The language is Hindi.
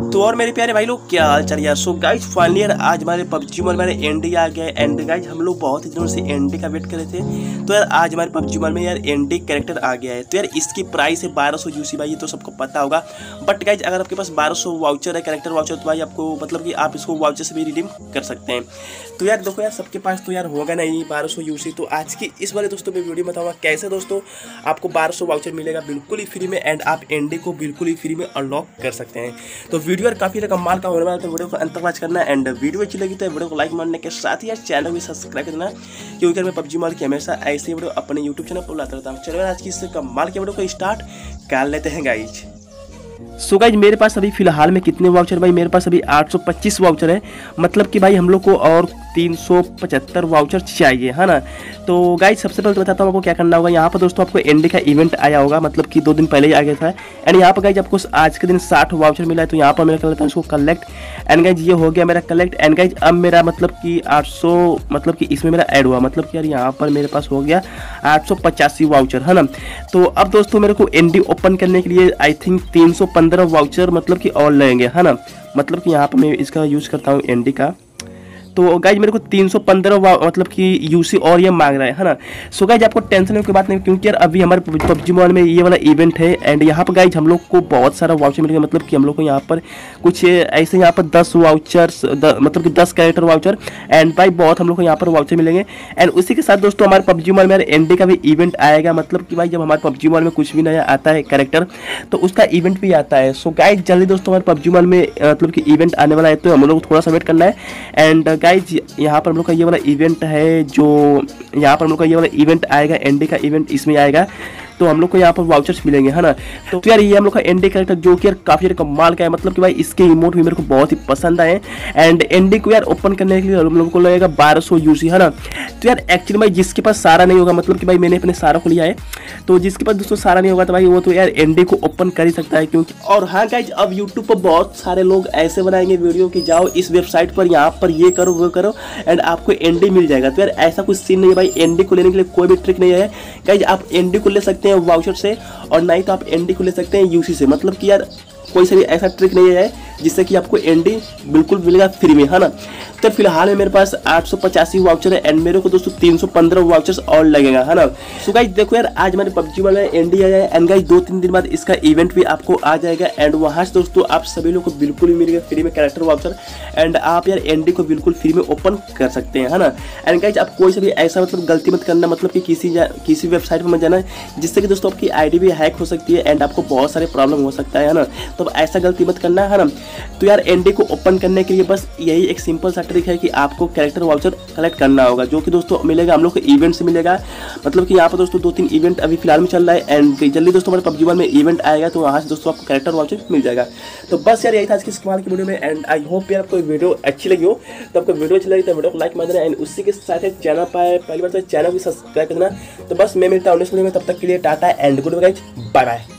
तो और मेरे प्यारे भाई लोग क्या हाल चाल यार। सो गाइज फाइनली यार आज हमारे पबजी मोबाइल में एनडी आ गया है। एंड गाइज हम लोग बहुत ही दिनों से एनडी का वेट कर रहे थे। तो यार आज हमारे पबजी मोबाइल में यार एनडी कैरेक्टर आ गया है। तो यार इसकी प्राइस है 1200 यूसी भाई, ये तो सबको पता होगा। बट गाइज अगर आपके पास 1200 वाउचर है, कैरेक्टर वाउचर, तो भाई आपको मतलब कि आप इसको वाउचर से भी रिडीम कर सकते हैं। तो यार देखो यार सबके पास तो यार होगा नहीं 1200 यूसी। तो आज की इस वाले दोस्तों में वीडियो बताऊंगा कैसे दोस्तों आपको 1200 वाउचर मिलेगा बिल्कुल ही फ्री में, एंड आप एनडी को बिल्कुल ही फ्री में अनलॉक कर सकते हैं। तो वीडियो यार काफ़ी कमाल का होने वाला है, तो वीडियो को अंत तक वॉच करना। एंड वीडियो अच्छी लगी तो वीडियो को लाइक मारने के साथ ही यार चैनल भी सब्सक्राइब करना, क्योंकि मैं पबजी मोबाइल की हमेशा ऐसी वीडियो अपने यूट्यूब चैनल पर लाता रहता हूँ। चलो आज की इससे कमाल की वीडियो को स्टार्ट कर लेते हैं गाइज। सो गाइज मेरे पास अभी फिलहाल में कितने वाउचर भाई, मेरे पास अभी 825 वाउचर है। मतलब कि भाई हम लोग को और 375 वाउचर चाहिए, है ना। तो गाइज सबसे पहले तो बताता हूँ आपको क्या करना होगा। यहाँ पर दोस्तों आपको एनडी का इवेंट आया होगा, मतलब कि 2 दिन पहले ही आ गया था। एंड यहाँ पर गाइज आपको आज के दिन 60 वाउचर मिला है। तो यहाँ पर मैं कर लेता हूँ इसको कलेक्ट। एंड गाइज ये हो गया मेरा कलेक्ट। एंड गाइज अब मेरा मतलब कि 800 मतलब कि इसमें मेरा ऐड हुआ, मतलब कि यार यहाँ पर मेरे पास हो गया 885 वाउचर, है ना। तो अब दोस्तों मेरे को एनडी ओपन करने के लिए आई थिंक 315 वाउचर मतलब कि और लगेंगे, है ना। मतलब कि यहाँ पर मैं इसका यूज़ करता हूँ एनडी का। तो गाइज मेरे को 315 मतलब कि यूसी और ये मांग रहा है ना। सो गाइज आपको टेंशन होने की बात नहीं, क्योंकि यार अभी हमारे पबजी मोबाइल में ये वाला इवेंट है। एंड यहाँ पर गाइज हम लोग को बहुत सारा वाउचर मिलेगा, मतलब कि हम लोग को यहाँ पर कुछ ऐसे यहाँ पर 10 वाउचर्स मतलब कि 10 कैरेक्टर वाउचर। एंड भाई बहुत हम लोग को यहाँ पर वाउचर मिलेंगे। एंड उसी के साथ दोस्तों हमारे पबजी मोबाइल में एनडी का भी इवेंट आएगा। मतलब कि भाई जब हमारे पबजी मोबाइल में कुछ भी नया आता है कैरेक्टर, तो उसका इवेंट भी आता है। सो गाइज जल्दी दोस्तों हमारे पबजी मोबाइल में मतलब कि इवेंट आने वाला है, तो हम लोग को थोड़ा सा वेट करना है। एंड गाइज यहाँ पर हम लोग का ये वाला इवेंट है, जो यहाँ पर हम लोग का ये वाला इवेंट आएगा, एनडी का इवेंट इसमें आएगा। तो हम लोग को यहाँ पर वाउचर्स मिलेंगे, है ना। तो यार ये हम लोग का एनडी कैरेक्टर जो कि यार काफ़ी कमाल का है, मतलब कि भाई इसके इमोट भी मेरे को बहुत ही पसंद आए। एंड एनडी को यार ओपन करने के लिए हम लोग को लगेगा 1200 यूसी, है ना। तो यार एक्चुअली भाई जिसके पास सारा नहीं होगा, मतलब कि भाई मैंने अपने सारा को लिया है, तो जिसके पास दोस्तों सारा नहीं होगा तो भाई वो तो यार एनडी को ओपन कर ही सकता है। क्योंकि और हाँ गाइज अब यूट्यूब पर बहुत सारे लोग ऐसे बनाएंगे वीडियो कि जाओ इस वेबसाइट पर, यहाँ पर ये करो वो करो एंड आपको एनडी मिल जाएगा। तो यार ऐसा कुछ सीन नहीं है भाई, एनडी को लेने के लिए कोई भी ट्रिक नहीं है गाइज। आप एनडी को ले सकते हैं वाउचर से, और नहीं तो आप एनडी को ले सकते हैं यूसी से। मतलब कि यार कोई सा भी ऐसा ट्रिक नहीं है जिससे कि आपको एनडी बिल्कुल मिलेगा फ्री में, है ना। तो फिलहाल में मेरे पास 885 वाउचर है, एंड मेरे को दोस्तों 315 वाउचर्स और लगेगा, है ना। सो गाइज देखो यार आज हमारे पबजी वाला एनडी आया है। एंड गाइज 2-3 दिन बाद इसका इवेंट भी आपको आ जाएगा। एंड वहाँ से दोस्तों आप सभी लोग को बिल्कुल ही मिलेगा फ्री में कैरेक्टर वाउचर। एंड आप यार एनडी को बिल्कुल फ्री में ओपन कर सकते हैं, है ना। एंड गाइज आप कोई सा भी ऐसा मतलब गलती मत करना, मतलब कि किसी वेबसाइट पर मत जाना जिससे कि दोस्तों आपकी आईडी भी हैक हो सकती है एंड आपको बहुत सारे प्रॉब्लम हो सकता है ना। तो ऐसा गलती मत करना, है ना। तो यार एनडी को ओपन करने के लिए बस यही एक सिंपल सा ट्रिक है कि आपको कैरेक्टर वाउचर कलेक्ट करना होगा, जो कि दोस्तों मिलेगा हम लोग को इवेंट से मिलेगा। मतलब कि यहाँ पर दोस्तों 2-3 इवेंट अभी फिलहाल में चल रहा है। एंड जल्दी दोस्तों हमारे पबजी में इवेंट आएगा, तो वहाँ से दोस्तों आपको कैरेक्टर वाउचर मिल जाएगा। तो बस यार यही था आज की कमाल की वीडियो में। एंड आई होप यार आपको वीडियो अच्छी लगी हो। तो आपको वीडियो अच्छी लगी तो वीडियो को लाइक मार देना, एंड उसी के साथ चैनल पर पहली बार तो चैनल भी सब्सक्राइब कर देना। तो बस मैं मिलता हूँ नेक्स्ट वीडियो में, तब तक के लिए tata and goodbye guys, bye bye.